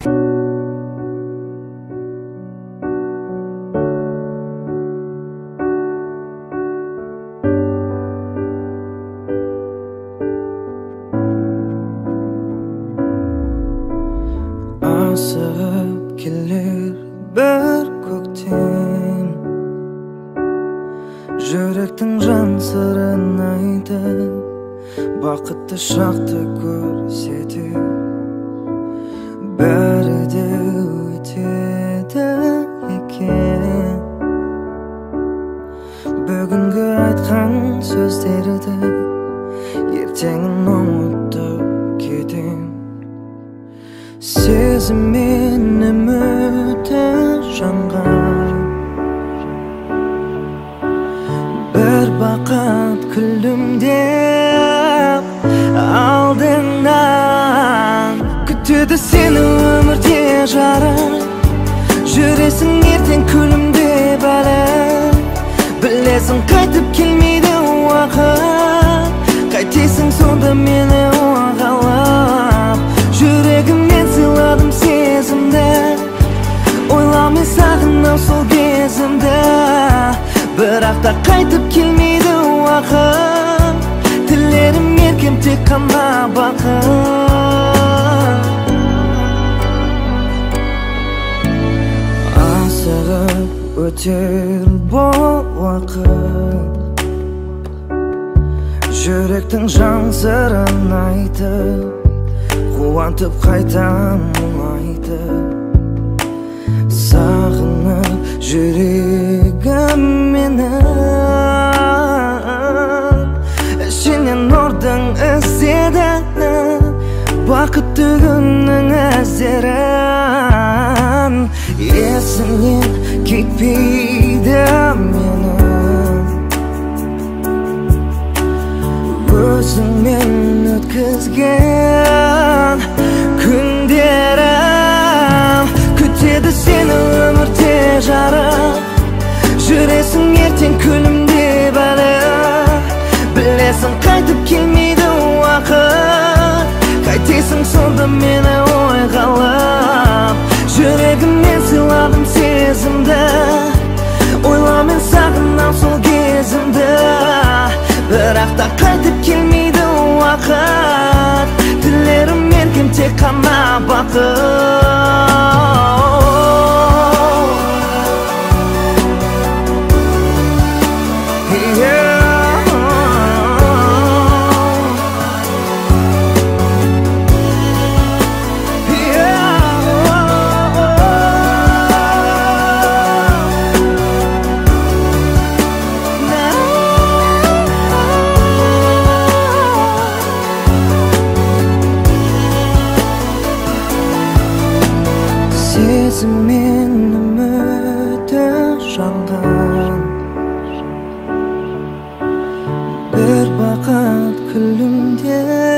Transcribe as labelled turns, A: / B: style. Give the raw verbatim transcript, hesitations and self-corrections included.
A: Asıp gelir bir kökten, Yürektin can sırrın aytıp, Bakıtты şaқты көрсетіп, Бәрі де өтеді екен. Бүгінгі айтқан сөздерді ертеңін ұмытып кетем. Сезіммен үміті жанған, бір бақыт күлімдеп алдыңнан. Күтеді сені өмірде жарық, жүресің ертең күлімдеп әлі. Білесің қайтып келмейді уақыт, қайтесің сонда мені оғалап. Жүрегімнен сыйладым сезімді, ойламай сағынам сол кезімді. Бірақ та қайтып келмейді уақыт, тілерім еркем тек қана бақыт. Асығып өтер бұл уақыт, жүректің жан сырын айтып, қуантып қайта мұңайтып. Сағынып жүрегім менің, ішінен нұрдың іздеді, бақытты күннің іздерін. Есімнен кетпейді менің, өзіңмен өткізген күндерім. Күтеді сені өмірде жарық, жүресің ертең күлімдеп әлі. Білесің қайтып келмейді уақыт, қайтесің сонда мені ойғалап. Жүрегіммен сыйладым сезімді, ойламай сағынам сол кезімді. Бірақ та қайтып келмейді уақыт, тілерім еркем тек қана бақыт. Сезіммен үміті жанған, бір бақыт күлімдеп